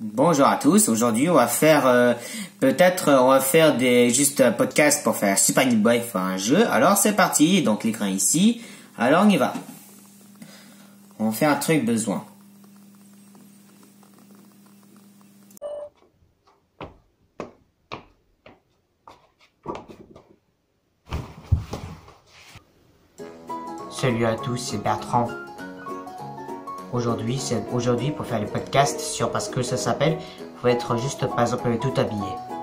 Bonjour à tous. Aujourd'hui, on va faire juste un podcast pour faire Super Meat Boy faire un jeu. Alors c'est parti. Donc l'écran ici. Alors on y va. On va faire un truc besoin. Salut à tous, c'est Bertrand. Aujourd'hui pour faire le podcast sur parce que ça s'appelle faut être juste par exemple tout habillé.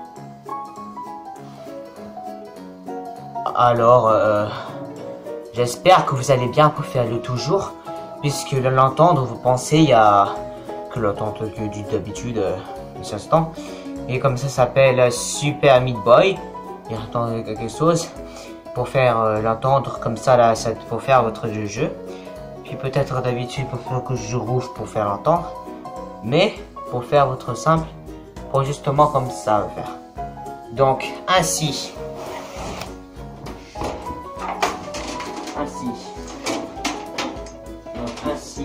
Alors j'espère que vous allez bien pour faire le toujours, puisque l'entendre vous pensez il y a que l'entendre que d'habitude des instants, et comme ça s'appelle Super Meat Boy, il entend quelque chose pour faire l'entendre comme ça là, pour faire votre jeu. Puis peut-être d'habitude pour faire que je rouvre pour faire l'entendre, mais pour faire votre simple, pour justement comme ça faire. Donc ainsi. Donc ainsi.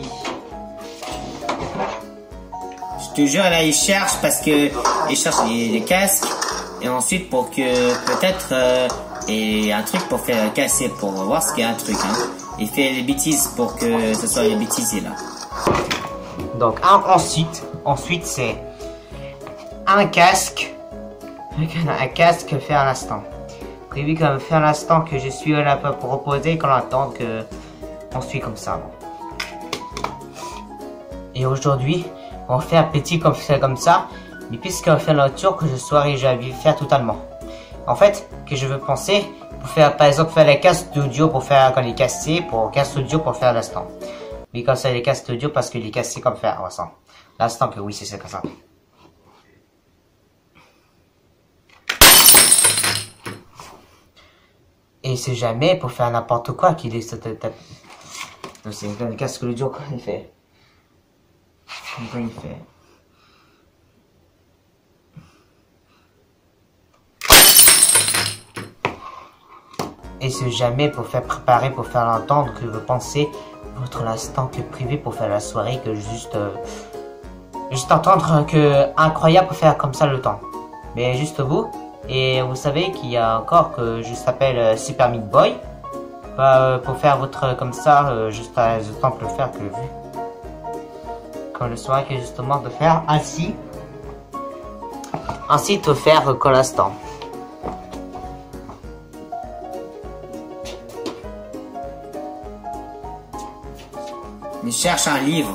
Je te jure là il cherche parce que il cherche les casques, et ensuite pour que peut-être et un truc pour faire casser pour voir ce qu'il y a un truc Il fait les bêtises pour que ce soit les bêtisiers là. Donc ensuite c'est un casque fait à l'instant. Prévu comme fait à l'instant que je suis là pour reposer qu'on entende que on suit comme ça. Et aujourd'hui on fait un petit comme ça, mais puisqu'on fait notre tour que je saurais jamais faire totalement. En fait, que je veux penser pour faire, par exemple, faire les casques d'audio pour faire quand il est cassé, pour casque audio pour faire l'instant. Mais quand c'est les casques audio parce qu'il est cassé comme faire l'instant. L'instant que oui, c'est comme ça. Et c'est jamais pour faire n'importe quoi qu'il est cette tête. Donc c'est le casque audio quand il fait. Quand il fait. Et c'est jamais pour faire préparer, pour faire l'entendre que vous pensez votre l'instant que privé pour faire la soirée, que juste entendre que incroyable pour faire comme ça le temps. Mais juste vous, et vous savez qu'il y a encore que je s'appelle Super Meat Boy, pour faire votre comme ça, juste à temps pour le faire que vu. Quand le soirée que justement de faire ainsi de faire que l'instant. Il cherche un livre.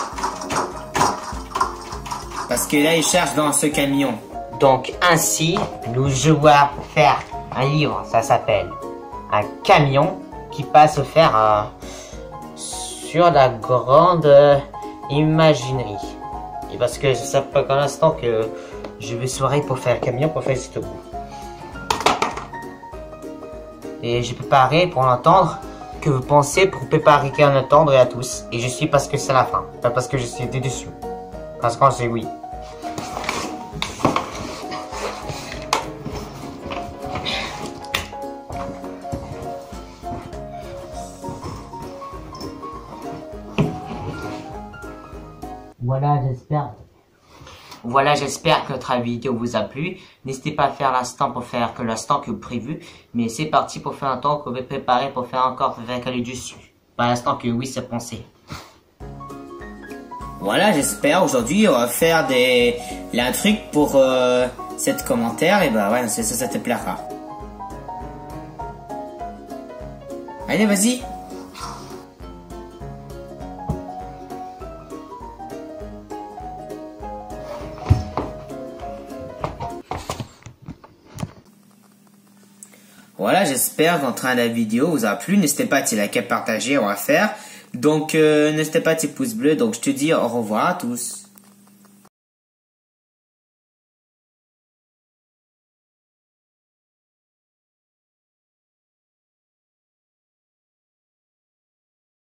Parce que là, il cherche dans ce camion. Donc, ainsi, nous devons faire un livre. Ça s'appelle un camion qui passe faire sur la grande imaginerie. Et parce que je sais pas qu'à l'instant que je vais soirée pour faire camion, pour faire juste bout. Et j'ai préparé pour l'entendre. Que vous pensez pour préparer qu'à entendre et à tous. Et je suis parce que c'est la fin. Pas parce que je suis dessus. Parce que c'est oui. Voilà, j'espère que notre vidéo vous a plu. N'hésitez pas à faire l'instant pour faire que l'instant que prévu. Mais c'est parti pour faire un temps que vous pouvez préparer pour faire encore avec aller dessus. Pas l'instant que oui, c'est pensé. Voilà, j'espère. Aujourd'hui, on va faire un truc pour cette commentaire. Et bah ouais, ça te plaira. Allez, vas-y. Voilà, j'espère que la vidéo vous a plu. N'hésitez pas à liker, partager, on va faire. Donc, n'hésitez pas à petit pouce bleu. Donc, je te dis au revoir à tous.